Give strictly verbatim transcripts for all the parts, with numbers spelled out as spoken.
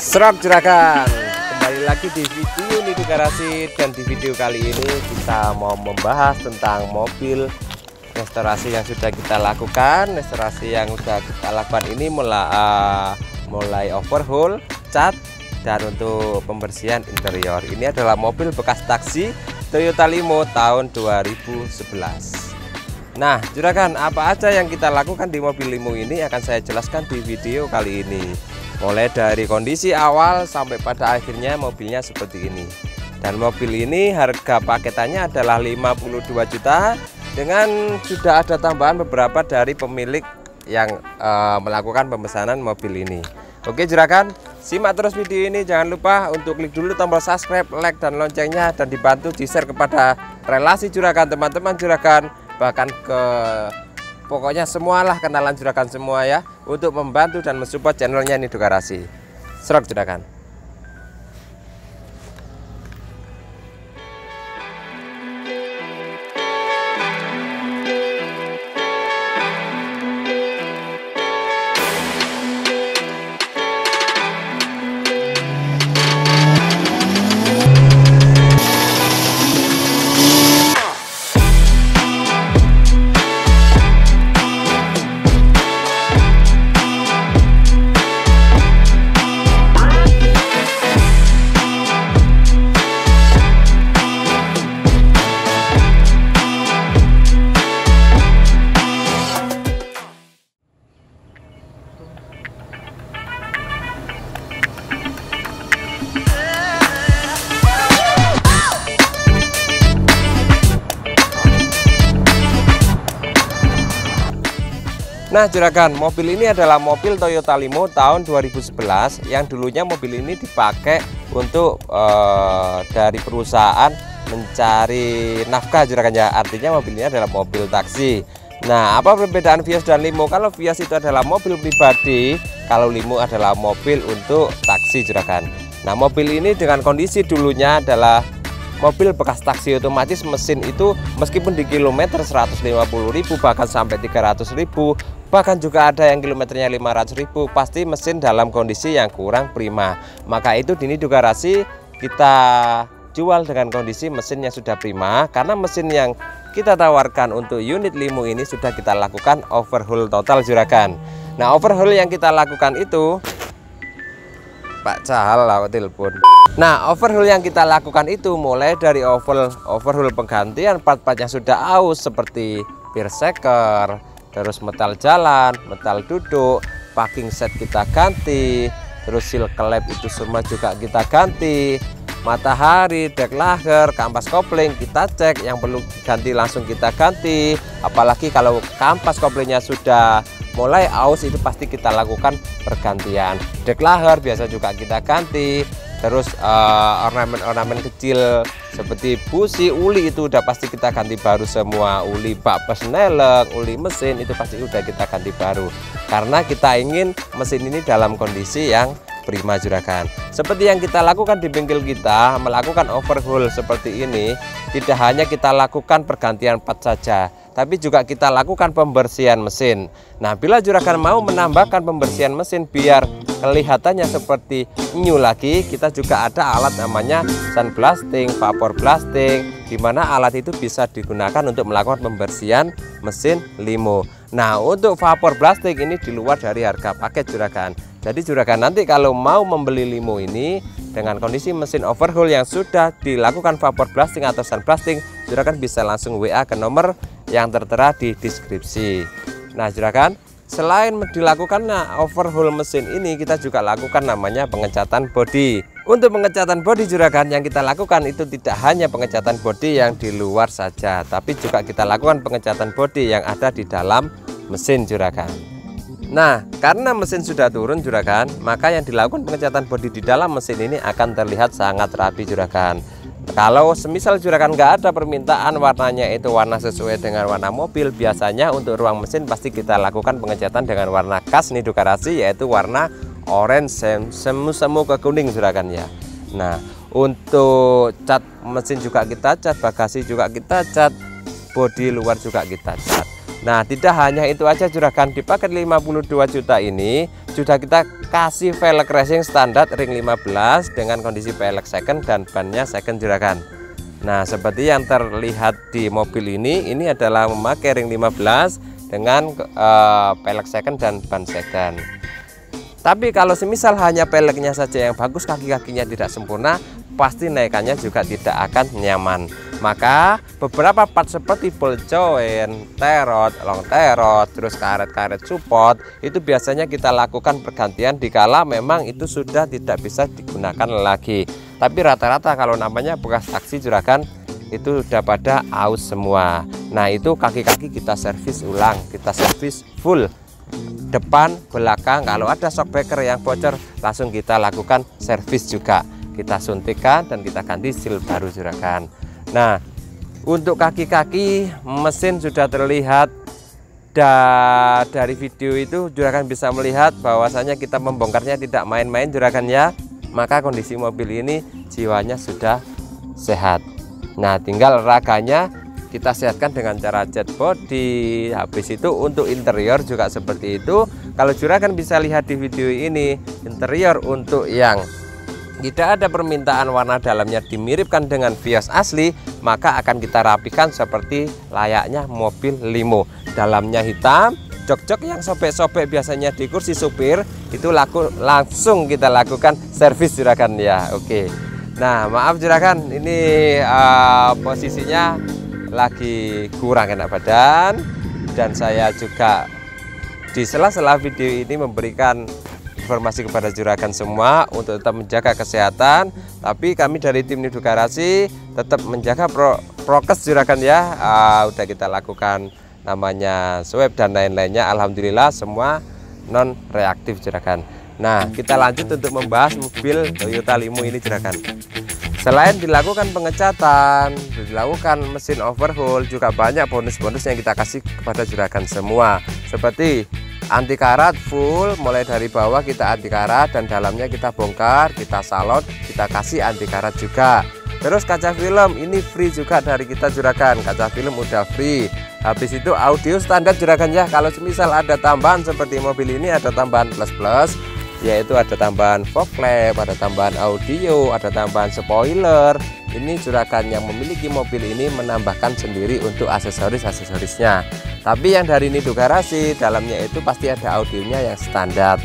Serap juragan, kembali lagi di video Nidu Garasi. Dan di video kali ini kita mau membahas tentang mobil restorasi yang sudah kita lakukan. Restorasi yang sudah kita lakukan ini mulai, uh, mulai overhaul, cat, dan untuk pembersihan interior. Ini adalah mobil bekas taksi Toyota Limo tahun dua ribu sebelas. Nah juragan, apa aja yang kita lakukan di mobil Limo ini akan saya jelaskan di video kali ini. Mulai dari kondisi awal sampai pada akhirnya mobilnya seperti ini. Dan mobil ini harga paketannya adalah lima puluh dua juta, dengan sudah ada tambahan beberapa dari pemilik yang uh, melakukan pemesanan mobil ini. Oke juragan, simak terus video ini. Jangan lupa untuk klik dulu tombol subscribe, like, dan loncengnya, dan dibantu di share kepada relasi juragan, teman-teman juragan, bahkan ke pokoknya semualah kenalan juragan semua ya, untuk membantu dan mensupport channelnya Nidu Garasi. Serap juragan. Nah juragan, mobil ini adalah mobil Toyota Limo tahun dua ribu sebelas yang dulunya mobil ini dipakai untuk uh, dari perusahaan mencari nafkah juragan ya. Artinya mobil ini adalah mobil taksi. Nah, apa perbedaan Vios dan Limo? Kalau Vios itu adalah mobil pribadi, kalau Limo adalah mobil untuk taksi juragan. Nah, mobil ini dengan kondisi dulunya adalah mobil bekas taksi otomatis, mesin itu meskipun di kilometer seratus lima puluh ribu bahkan sampai tiga ratus ribu, bahkan juga ada yang kilometernya lima ratus ribu, pasti mesin dalam kondisi yang kurang prima. Maka itu di Nidu Garasi kita jual dengan kondisi mesin yang sudah prima, karena mesin yang kita tawarkan untuk unit Limo ini sudah kita lakukan overhaul total juragan. Nah, overhaul yang kita lakukan itu Pak Cahal lewat telepon. Nah, overhaul yang kita lakukan itu mulai dari overhaul, overhaul penggantian part-part yang sudah aus seperti peer shaker, terus metal jalan, metal duduk, parking set kita ganti, terus seal klep itu semua juga kita ganti, matahari, dek lager, kampas kopling kita cek, yang perlu ganti langsung kita ganti. Apalagi kalau kampas koplingnya sudah mulai aus, itu pasti kita lakukan pergantian. Dek lager biasa juga kita ganti. Terus uh, ornamen-ornamen kecil seperti busi, uli itu udah pasti kita ganti baru semua. Uli bak pesnelek, uli mesin itu pasti udah kita ganti baru, karena kita ingin mesin ini dalam kondisi yang prima juragan. Seperti yang kita lakukan di bengkel kita, melakukan overhaul seperti ini, tidak hanya kita lakukan pergantian part saja, tapi juga kita lakukan pembersihan mesin. Nah, bila juragan mau menambahkan pembersihan mesin biar kelihatannya seperti new lagi, kita juga ada alat namanya sandblasting, vapor blasting, di mana alat itu bisa digunakan untuk melakukan pembersihan mesin Limo. Nah, untuk vapor blasting ini di luar dari harga paket juragan. Jadi juragan nanti kalau mau membeli Limo ini dengan kondisi mesin overhaul yang sudah dilakukan vapor blasting atau sandblasting, juragan bisa langsung W A ke nomor yang tertera di deskripsi. Nah juragan, selain dilakukan nah, overhaul mesin ini, kita juga lakukan namanya pengecatan bodi. Untuk pengecatan bodi juragan, yang kita lakukan itu tidak hanya pengecatan bodi yang di luar saja, tapi juga kita lakukan pengecatan bodi yang ada di dalam mesin juragan. Nah, karena mesin sudah turun juragan, maka yang dilakukan pengecatan bodi di dalam mesin ini akan terlihat sangat rapi juragan. Kalau semisal juragan nggak ada permintaan warnanya itu warna sesuai dengan warna mobil, biasanya untuk ruang mesin pasti kita lakukan pengecatan dengan warna khas Nidu Garasi, yaitu warna orange semu-semu ke kuning juragan ya. Nah, untuk cat mesin juga kita cat, bagasi juga kita cat, bodi luar juga kita cat. Nah, tidak hanya itu aja juragan, di paket lima puluh dua juta ini sudah kita kasih velg racing standar ring lima belas dengan kondisi velg second dan bannya second juragan. Nah, seperti yang terlihat di mobil ini, ini adalah memakai ring lima belas dengan uh, velg second dan ban second. Tapi kalau semisal hanya peleknya saja yang bagus, kaki-kakinya tidak sempurna, pasti naikannya juga tidak akan nyaman. Maka beberapa part seperti ball joint, terot, long terot, terus karet-karet support itu biasanya kita lakukan pergantian dikala memang itu sudah tidak bisa digunakan lagi. Tapi rata-rata kalau namanya bekas taksi juragan itu sudah pada aus semua. Nah, itu kaki-kaki kita servis ulang, kita servis full. Depan, belakang, kalau ada shockbreaker yang bocor langsung kita lakukan servis juga, kita suntikan dan kita ganti seal baru juragan. Nah, untuk kaki-kaki mesin sudah terlihat da dari video itu juragan bisa melihat bahwasanya kita membongkarnya tidak main-main juragan ya. Maka kondisi mobil ini jiwanya sudah sehat. Nah, tinggal raganya kita sehatkan dengan cara cat body. Habis itu untuk interior juga seperti itu. Kalau juragan bisa lihat di video ini, interior untuk yang tidak ada permintaan warna dalamnya dimiripkan dengan Vios asli, maka akan kita rapikan seperti layaknya mobil limo. Dalamnya hitam, jok-jok yang sobek-sobek biasanya di kursi supir itu laku, langsung kita lakukan servis juragan ya. Oke. Nah, maaf juragan, ini uh, posisinya lagi kurang enak badan, dan saya juga di sela-sela video ini memberikan informasi kepada juragan semua untuk tetap menjaga kesehatan. Tapi kami dari tim Nido Garasi tetap menjaga pro, prokes juragan ya. uh, udah kita lakukan namanya swab dan lain-lainnya, alhamdulillah semua non reaktif juragan. Nah, kita lanjut untuk membahas mobil Toyota Limo ini juragan. Selain dilakukan pengecatan, dilakukan mesin overhaul, juga banyak bonus-bonus yang kita kasih kepada juragan semua. Seperti anti karat full, mulai dari bawah kita anti karat dan dalamnya kita bongkar, kita salon, kita kasih anti karat juga. Terus kaca film ini free juga dari kita juragan, kaca film udah free. Habis itu audio standar juragan ya. Kalau semisal ada tambahan seperti mobil ini ada tambahan plus-plus, yaitu ada tambahan fog lamp, ada tambahan audio, ada tambahan spoiler. Ini juragan yang memiliki mobil ini menambahkan sendiri untuk aksesoris-aksesorisnya. Tapi yang dari Nido Garasi dalamnya itu pasti ada audionya yang standar.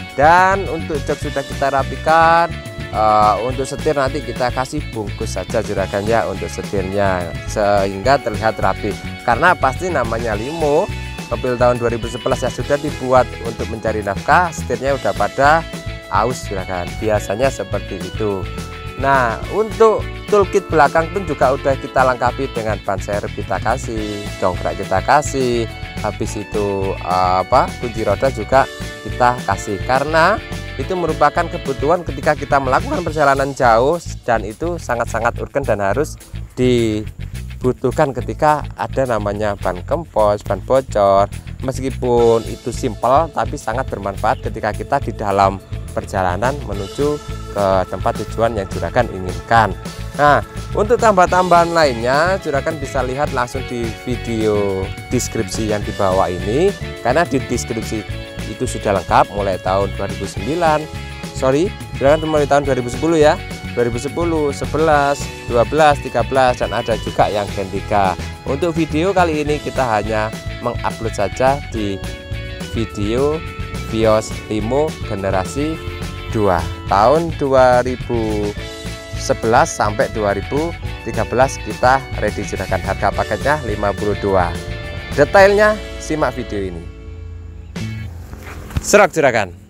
Dan untuk jok sudah kita rapikan. uh, Untuk setir nanti kita kasih bungkus saja juragan ya untuk setirnya, sehingga terlihat rapi. Karena pasti namanya limo, mobil tahun dua ribu sebelas ya sudah dibuat untuk mencari nafkah, setirnya udah pada aus juragan, biasanya seperti itu. Nah, untuk toolkit belakang pun juga udah kita lengkapi dengan ban serep kita kasih, dongkrak kita kasih, habis itu apa kunci roda juga kita kasih, karena itu merupakan kebutuhan ketika kita melakukan perjalanan jauh, dan itu sangat-sangat urgen dan harus di butuhkan ketika ada namanya ban kempos, ban bocor. Meskipun itu simpel tapi sangat bermanfaat ketika kita di dalam perjalanan menuju ke tempat tujuan yang juragan inginkan. Nah, untuk tambah-tambahan lainnya juragan bisa lihat langsung di video deskripsi yang di bawah ini, karena di deskripsi itu sudah lengkap mulai tahun dua ribu sembilan, sorry juragan mulai tahun dua ribu sepuluh ya, dua ribu sepuluh, sebelas, dua belas, tiga belas, dan ada juga yang Gen tiga. Untuk video kali ini kita hanya mengupload saja di video Vios Limo generasi dua tahun dua ribu sebelas sampai dua ribu tiga belas kita ready juragan. Harga paketnya lima puluh dua. Detailnya simak video ini. Serak juragan.